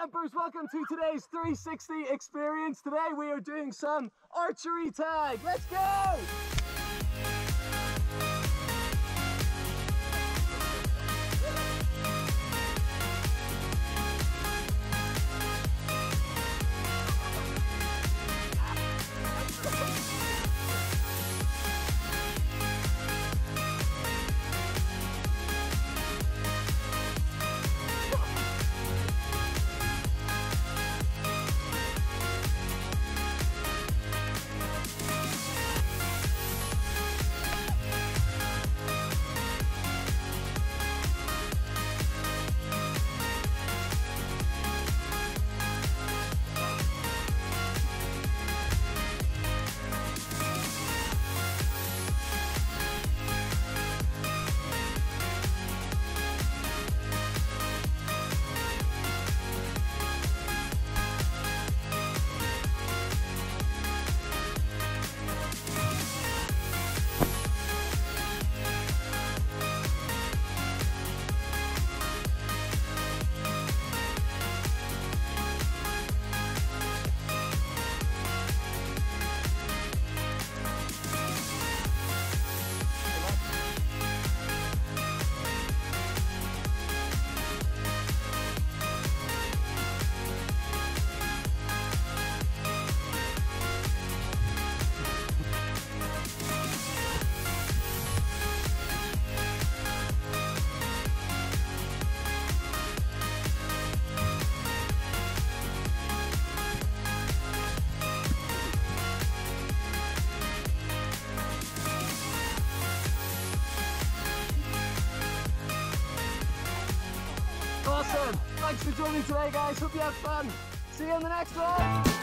campers, welcome to today's 360 experience. Today we are doing some archery tag. Let's go! Awesome! Thanks for joining today, guys. Hope you had fun. See you on the next one.